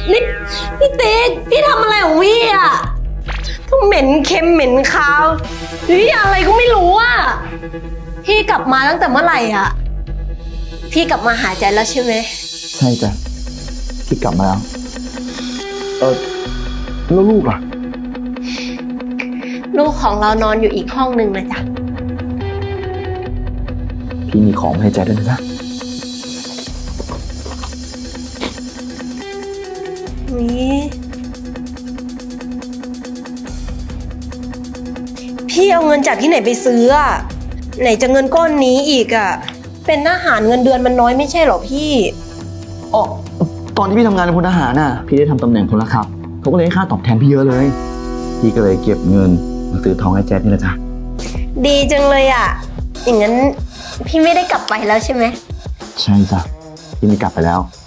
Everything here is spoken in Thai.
นี่พี่ติ๊กพี่ทำอะไรของพี่อ่ะทั้งเหม็นเค็มเหม็นคาวหรืออะไรก็ไม่รู้อ่ะพี่กลับมาตั้งแต่เมื่อไหร่อ่ะพี่กลับมาหาใจแล้วใช่ไหมใช่จ้ะพี่กลับมาแล้วแล้วลูกล่ะลูกของเรานอนอยู่อีกห้องนึงนะจ๊ะพี่มีของให้ใจด้วยนะจ๊ะนี่พี่เอาเงินจากที่ไหนไปซื้ออ่ะไหนจะเงินก้อนนี้อีกอ่ะเป็นทหารเงินเดือนมันน้อยไม่ใช่หรอพี่อ๋อตอนที่พี่ทำงานในพลทหารน่ะพี่ได้ทำตำแหน่งพลขับเขาก็เลยให้ค่าตอบแทนพี่เยอะเลยพี่ก็เลยเก็บเงินมาซื้อทองให้แจ๊ดนี่แหละจ้ะดีจังเลยอ่ะอย่างนั้นพี่ไม่ได้กลับไปแล้วใช่ไหมใช่จ้ะพี่ไม่กลับไปแล้ว